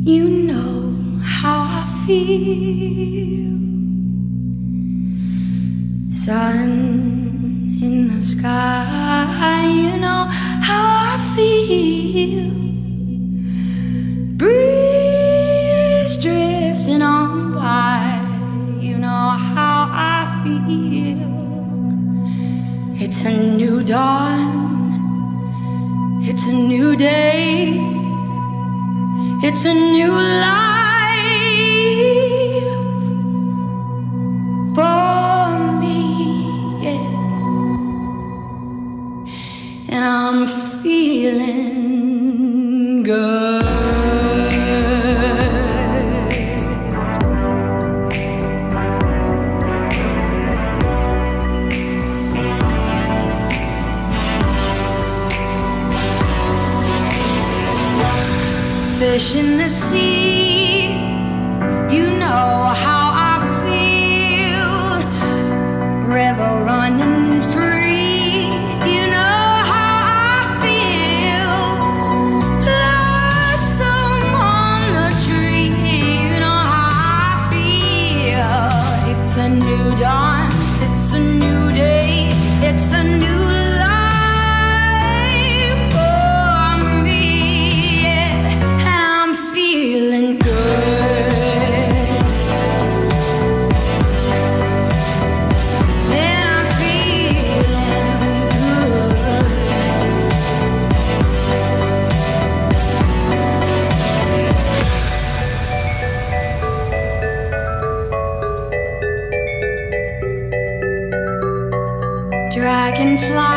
You know how I feel. Sun in the sky, you know how I feel. Breeze drifting on by, you know how I feel. It's a new dawn, it's a new day, it's a new life for me, yeah. And I'm feeling good. Fish in the sea, you know how I feel. River running free, you know how I feel. Blossom on the tree, you know how I feel. It's a new dawn, it's a new day, it's a new dragonfly.